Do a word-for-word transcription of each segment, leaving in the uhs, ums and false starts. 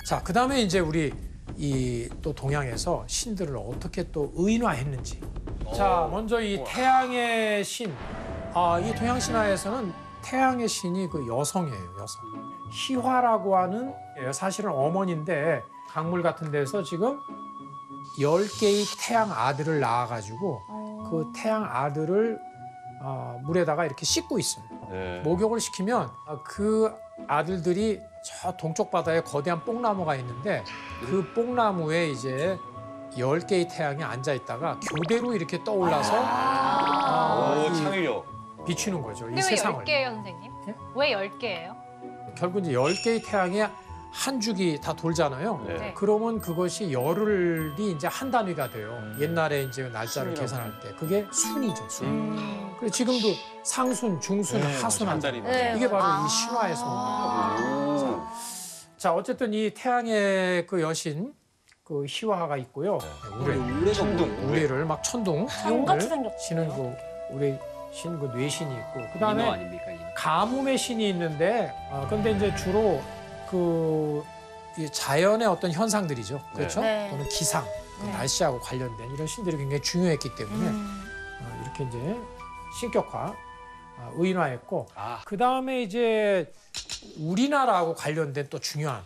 자, 그다음에 이제 우리 이 또 동양에서 신들을 어떻게 또 의인화했는지. 자, 먼저 이 태양의 신. 아, 이 동양 신화에서는 태양의 신이 그 여성이에요, 여성. 희화라고 하는 사실은 어머니인데 강물 같은 데서 지금 열 개의 태양 아들을 낳아가지고 그 태양 아들을 어, 물에다가 이렇게 씻고 있습니다. 네. 목욕을 시키면 그 아들들이 저 동쪽 바다에 거대한 뽕나무가 있는데 그 뽕나무에 이제 열 개의 태양이 앉아 있다가 교대로 이렇게 떠올라서 오, 어, 이 창의력. 비추는 거죠. 이 근데 왜 세상을. 열 개예요, 선생님? 예? 왜 열 개예요? 결국 이제 열 개의 태양이 한 주기 다 돌잖아요. 네. 네. 그러면 그것이 열흘이 이제 한 단위가 돼요. 옛날에 이제 날짜를 순이라고. 계산할 때 그게 순이죠, 순. 음. 그리고 지금도 상순, 중순, 네, 하순 한 하잖아요. 달이네. 네. 이게 바로 아. 이 신화에서 온 거예요. 오. 자, 어쨌든 이 태양의 그 여신 그 희화가 있고요. 네, 우레, 우레가 천둥, 뭐예요? 우레를 막 천둥 용같이 을 생겼죠. 치는 그 우레 신 그 뇌신이 있고 인어 그다음에 아닙니까? 인어. 가뭄의 신이 있는데 어, 근데 이제 주로 그 이 자연의 어떤 현상들이죠. 그렇죠? 네. 또는 기상, 그 네. 날씨하고 관련된 이런 신들이 굉장히 중요했기 때문에 음. 어, 이렇게 이제 신격화, 어, 의인화했고 아, 그 다음에 이제 우리나라하고 관련된 또 중요한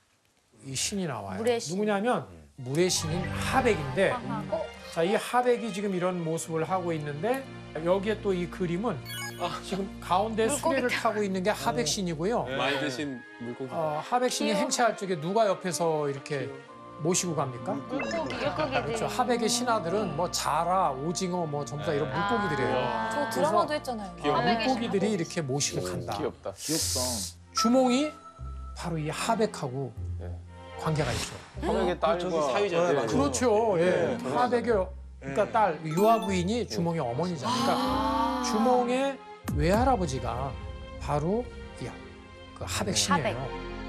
이 신이 나와요. 물의 신. 누구냐면 물의 신인 하백인데 아하. 어? 자, 이 하백이 지금 이런 모습을 하고 있는데 여기에 또 이 그림은 아. 지금 가운데 물고기 수레를 타- 타고 있는 게 하백신이고요. 네. 많이 드신 물고기. 어, 하백신이 귀여워. 행차할 적에 누가 옆에서 이렇게 모시고 갑니까? 물고기, 물고기들. 그렇죠. 하백의 신하들은 뭐 자라, 오징어 뭐 전부 다 이런 물고기들이에요. 아. 저 드라마도 했잖아요. 귀여워. 어, 하백의 물고기들이 이렇게 모시고 간다. 귀엽다. 귀엽다. 주몽이 바로 이 하백하고 네. 관계가 있죠. 하백의 딸과 저기 사위잖아요. 네, 맞아요. 그렇죠. 예. 네, 하백의 그러니까 딸 유아 부인이 주몽의 어머니잖아요. 그러니까 주몽의 외할아버지가 바로 이 그 하백신이에요. 하백.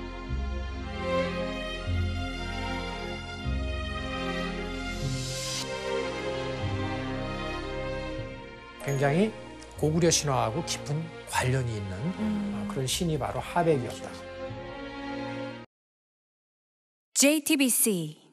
굉장히 고구려 신화하고 깊은 관련이 있는 어, 그런 신이 바로 하백이었다. 제이티비씨